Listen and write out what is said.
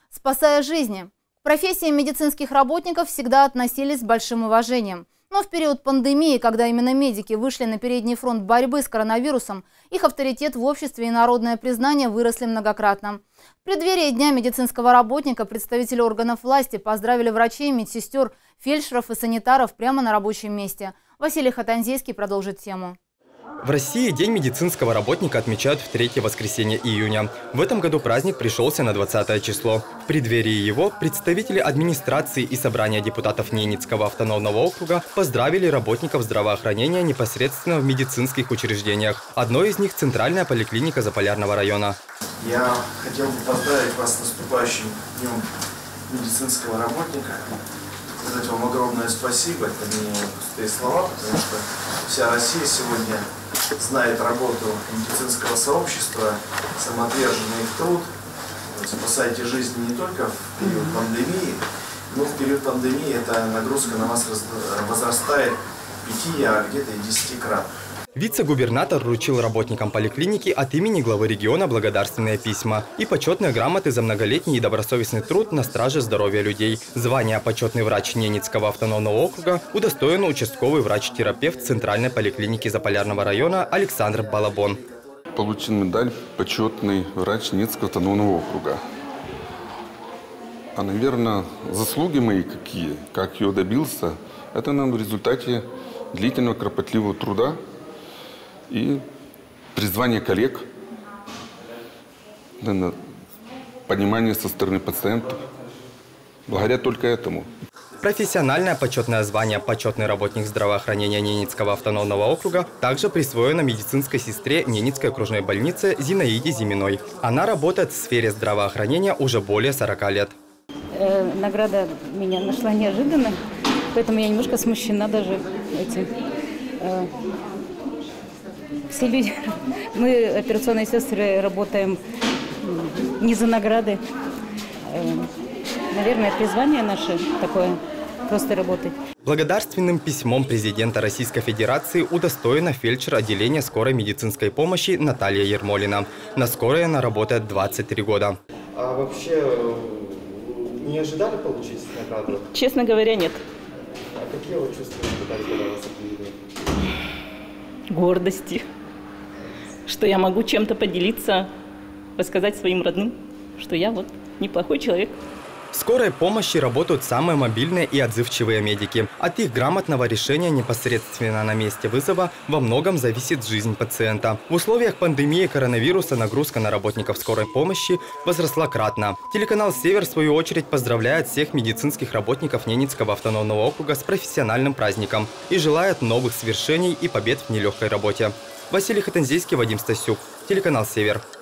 спасая жизни. К профессии медицинских работников всегда относились с большим уважением. Но в период пандемии, когда именно медики вышли на передний фронт борьбы с коронавирусом, их авторитет в обществе и народное признание выросли многократно. В преддверии Дня медицинского работника представители органов власти поздравили врачей, медсестер, фельдшеров и санитаров прямо на рабочем месте. Василий Хатанзейский продолжит тему. В России День медицинского работника отмечают в третье воскресенье июня. В этом году праздник пришелся на 20 число. В преддверии его представители администрации и собрания депутатов Ненецкого автономного округа поздравили работников здравоохранения непосредственно в медицинских учреждениях. Одно из них – Центральная поликлиника Заполярного района. Я хотел бы поздравить вас с наступающим Днем медицинского работника. Сказать вам огромное спасибо. Это не пустые слова, потому что вся Россия сегодня знает работу медицинского сообщества, самоотверженный их труд. Спасайте жизни не только в период пандемии, но в период пандемии эта нагрузка на вас возрастает 5, а где-то и 10 крат. Вице-губернатор вручил работникам поликлиники от имени главы региона благодарственные письма и почетные грамоты за многолетний и добросовестный труд на страже здоровья людей. Звание «Почетный врач Ненецкого автономного округа» удостоен участковый врач-терапевт Центральной поликлиники Заполярного района Александр Балабон. Получил медаль «Почетный врач Ненецкого автономного округа». А, наверное, заслуги мои какие, как ее добился, это нам в результате длительного кропотливого труда и призвание коллег, понимание со стороны пациентов. Благодаря только этому. Профессиональное почетное звание «Почетный работник здравоохранения Ненецкого автономного округа» также присвоено медицинской сестре Ненецкой окружной больницы Зинаиде Зиминой. Она работает в сфере здравоохранения уже более 40 лет. Награда меня нашла неожиданно, поэтому я немножко смущена даже этим. Все люди, мы, операционные сестры, работаем не за награды. Наверное, призвание наше такое, просто работать. Благодарственным письмом президента Российской Федерации удостоена фельдшер отделения скорой медицинской помощи Наталья Ермолина. На скорой она работает 23 года. А вообще не ожидали получить награду? Честно говоря, нет. А какие вы чувства испытали, когда вас объявили? Гордости. Что я могу чем-то поделиться, рассказать своим родным, что я вот неплохой человек. В скорой помощи работают самые мобильные и отзывчивые медики. От их грамотного решения непосредственно на месте вызова во многом зависит жизнь пациента. В условиях пандемии коронавируса нагрузка на работников скорой помощи возросла кратно. Телеканал «Север» в свою очередь поздравляет всех медицинских работников Ненецкого автономного округа с профессиональным праздником и желает новых свершений и побед в нелегкой работе. Василий Хатанзейский, Вадим Стасюк, телеканал «Север».